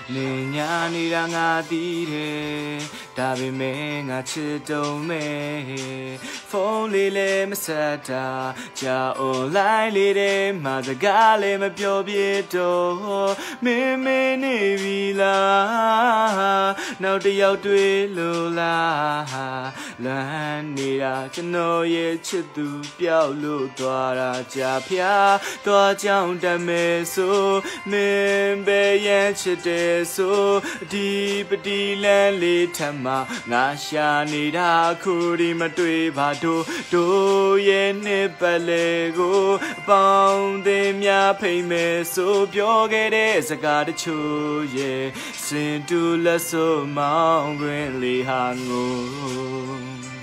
နေညာနေတာငါသိတယ်ဒါပေမဲ့ငါချစ်တုံးမဲ့ဖုန်းလေးလည်းမဆက်တာကြာ online လေးထဲမှာစကားလည်းမပြောပြတော့မင်းမင်းနေပြီလားနောက်တစ်ယောက်တွေ့လို့လားလမ်းနေတာကျွန်တော်ရဲ့ချစ်သူပျောက်လို့သွားတာကြာဖျားသွားကြောင်တမဲဆိုမင်းပဲရန်ချစ်တယ်ဆိုဒီပတိလန်းလေးထမ်းမှာငါရှာနေတာခုဒီမတွေ့ပါတို့ရဲ့နှစ်ပတ်လေကိုအပေါင်းအသင်းများဖိမ့်မယ်ဆိုပြောခဲ့တဲ့စကားတချို့ရဲ့စင်တူလက်ဆိုမောင်းခွင်လေးဟာငို